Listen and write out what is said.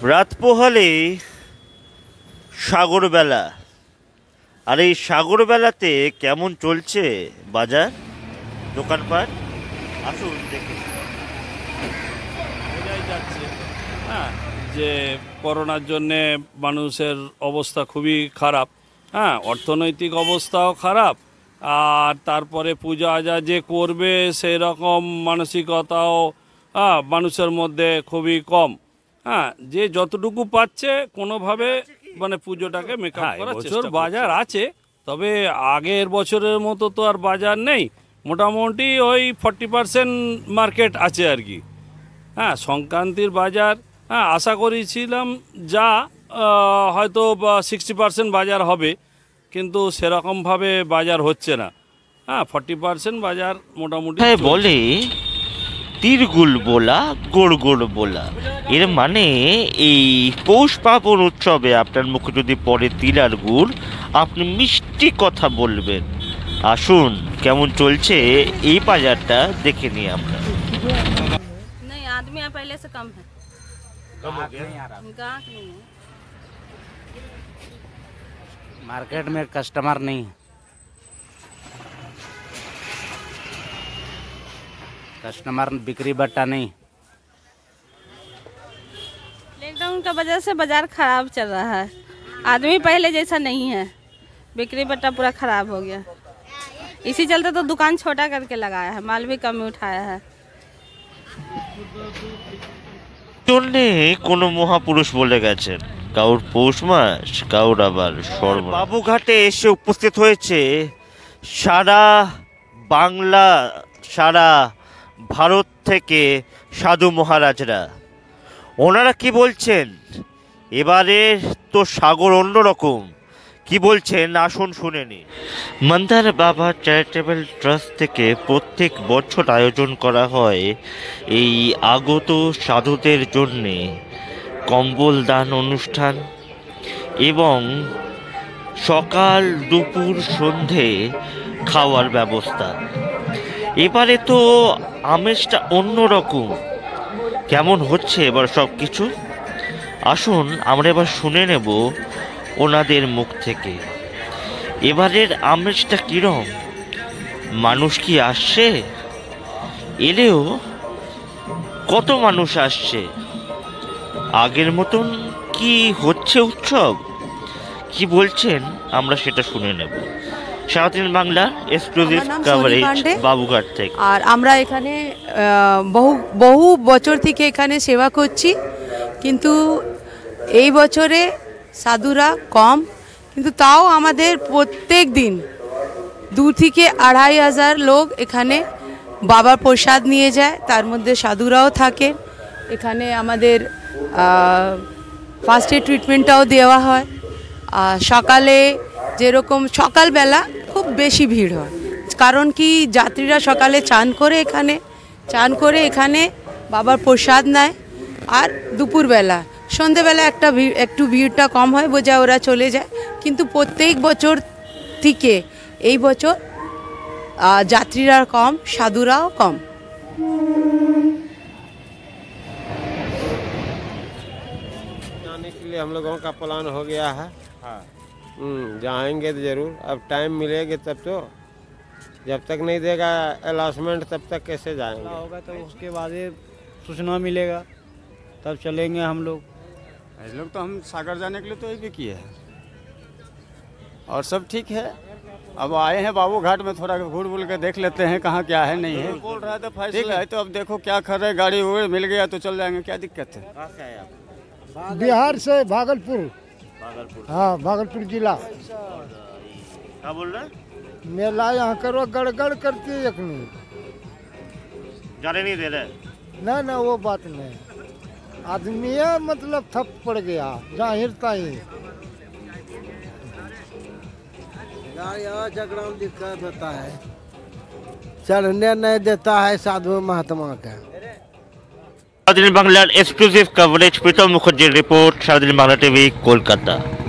রাত পোহালে সাগরবেলা, আর এই সাগরবেলাতে কেমন চলছে বাজার দোকানপাট, আসুন দেখুন। বোঝাই যাচ্ছে যে করোনার জন্যে মানুষের অবস্থা খুবই খারাপ, অর্থনৈতিক অবস্থাও খারাপ, আর তারপরে পূজা আজা যে করবে সেই রকম মানসিকতাও মানুষের মধ্যে খুবই কম। যে যতটুকু পাচ্ছে কোনোভাবে মানে পুজোটাকে মেকআপ করার চেষ্টা। বাজার আছে, তবে আগের বছরের মতো তো আর বাজার নেই, মোটামুটি ওই 40% মার্কেট আছে আর কি। সংক্রান্তির বাজার আশা করেছিলাম যা হয়তো 60% বাজার হবে, কিন্তু সেরকমভাবে বাজার হচ্ছে না। 40% বাজার মোটামুটি বলে তিরগুল বোলা গোড় গোড় বোলা, এর মানে এই পৌষ পার্বণ উৎসবে আপনার মুখে যদি পড়ে তিল আর গুড়, আপনি মিষ্টি কথা বলবেন। আসুন কেমন চলছে এই বাজারটা দেখে নিই আমরা। नहीं, आदमी यहाँ पहले से कम है। कम हो गया? गाहक नहीं है। मार्केट में कस्टमर नहीं है, कस्टमर बिक्री बट्टा नहीं। लॉकडाउन का वजह से बाजार खराब चल रहा है, आदमी पहले जैसा नहीं है, बिक्री बट्टा पूरा खराब हो गया। इसी चलते तो दुकान छोटा करके लगाया है, माल भी कम उठाया है। জন্যে কোনো মহাপুরুষ বলে গেছেন, কাউর পৌষ মাস, কাউর আবার সর্বনাশ। বাবুঘাটে এসে উপস্থিত হয়েছে সারা বাংলা, সারা ভারত থেকে সাধু মহারাজরা। ওনারা কি বলছেন, এবারে তো সাগর অন্যরকম, কি বলছেন আসুন শুনে নি। মন্দার বাবা চ্যারিটেবল ট্রাস্ট থেকে প্রত্যেক বছর আয়োজন করা হয় এই আগত সাধুদের জন্যে কম্বল দান অনুষ্ঠান, এবং সকাল দুপুর সন্ধে খাওয়ার ব্যবস্থা। এবারে তো আমেজটা অন্যরকম, কেমন হচ্ছে এবার সব কিছু আসুন আমরা এবার শুনে নেব ওনাদের মুখ থেকে। এবারের আমেজটা কিরম, মানুষ কি আসছে, এলেও কত মানুষ আসছে, আগের মতন কি হচ্ছে উৎসব, কি বলছেন আমরা সেটা শুনে নেব। সারাদিন বাংলা এক্সক্লুসিভ কভারেজ বাবুঘাট থেকে। আর আমরা এখানে বহু বছর থেকে এখানে সেবা করছি, কিন্তু এই বছরে সাধুরা কম, কিন্তু তাও আমাদের প্রত্যেক দিন 2 থেকে 2,500 লোক এখানে বাবার প্রসাদ নিয়ে যায়, তার মধ্যে সাধুরাও থাকে। এখানে আমাদের ফার্স্ট এড ট্রিটমেন্টটাও দেওয়া হয়। সকালে যেরকম সকালবেলা খুব বেশি ভিড় হয়, কারণ কি যাত্রীরা সকালে চান করে এখানে বাবার প্রসাদ নেয়, আর দুপুরবেলা সন্ধেবেলা একটু ভিড়টা কম হয়, বোঝা ওরা চলে যায়। কিন্তু প্রত্যেক বছর থেকে এই বছর যাত্রীরা কম, সাধুরাও কম। जाने के लिए हम लोगों का प्लान हो गया है। जाएंगे तो जरूर, अब टाइम मिलेगा तब तो, जब तक नहीं देगा अलाउंसमेंट तब तक कैसे जाएंगे। होगा तो उसके बाद ही सूचना मिलेगा, तब चलेंगे हम लोग। ऐसे लोग तो हम सागर जाने के लिए तो ये भी किए हैं, और सब ठीक है। अब आए हैं बाबू घाट में, थोड़ा घूर बुल के देख लेते हैं कहाँ क्या है नहीं है। बोल रहा था फैसला है, तो अब देखो क्या कर रहे, गाड़ी वगैरह मिल गया तो चल जाएंगे, क्या दिक्कत है। बिहार से भागलपुर। हाँ, भागलपुर जिला। क्या बोल रहे हैं? मेला यहाँ करो गड़गड़ करती है, यखनी जाने नहीं दे रहे। ना वो बात नहीं, आदमी मतलब थप पड़ गया जाहिर ताही। गाड़ी झगड़ा में दिक्कत होता है, चढ़ने नहीं देता है साधु महात्मा का। সারাদিন বাংলার এক্সক্লুসিভ কভারেজ প্রীতম মুখার্জির রিপোর্ট, সারাদিন বাংলা টিভি, কলকাতা।